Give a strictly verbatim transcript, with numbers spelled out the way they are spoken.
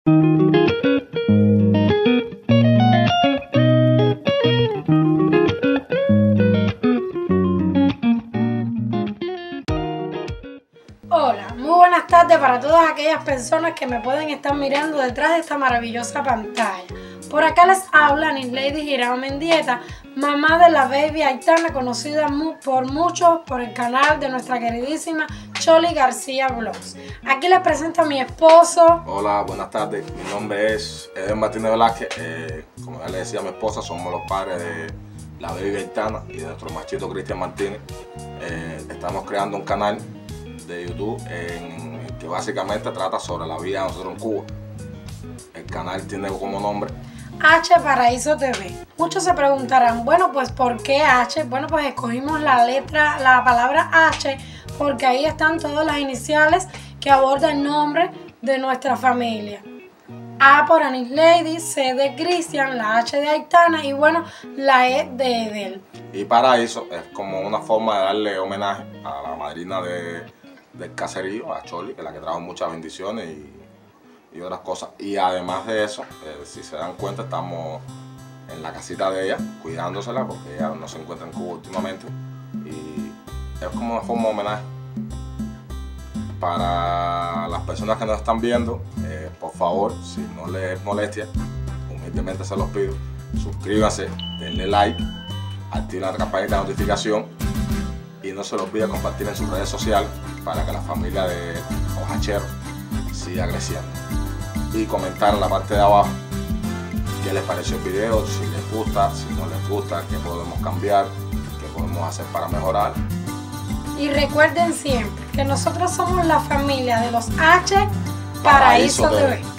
Hola, muy buenas tardes para todas aquellas personas que me pueden estar mirando detrás de esta maravillosa pantalla. Por acá les habla Anislady Girao Mendieta, mamá de la baby Aitana, conocida por muchos por el canal de nuestra queridísima Choli García Vlogs. Aquí les presento a mi esposo. Hola, buenas tardes. Mi nombre es Eden Martínez Velázquez. Eh, como ya le decía a mi esposa, somos los padres de la baby Aitana y de nuestro machito Cristian Martínez. Eh, estamos creando un canal de YouTube en, en que básicamente trata sobre la vida de nosotros en Cuba. El canal tiene como nombre H Paraíso T V. Muchos se preguntarán, bueno, pues ¿por qué H? Bueno, pues escogimos la letra, la palabra H, porque ahí están todas las iniciales que abordan el nombre de nuestra familia. A por Anislady, C de Cristian, la H de Aitana y bueno, la E de Edel. Y Paraíso es como una forma de darle homenaje a la madrina de, del caserío, a Choli, que es la que trajo muchas bendiciones y y otras cosas. Y además de eso, eh, si se dan cuenta, estamos en la casita de ella, cuidándosela, porque ella no se encuentra en Cuba últimamente. Y es como una forma de homenaje. Para las personas que nos están viendo, eh, por favor, si no les es molestia, humildemente se los pido, suscríbanse, denle like, activen la campanita de notificación y no se los olviden compartir en sus redes sociales para que la familia de Ojachero siga creciendo. Y comentar en la parte de abajo qué les pareció el video, si les gusta, si no les gusta, qué podemos cambiar, qué podemos hacer para mejorar. Y recuerden siempre que nosotros somos la familia de los H Paraíso T V.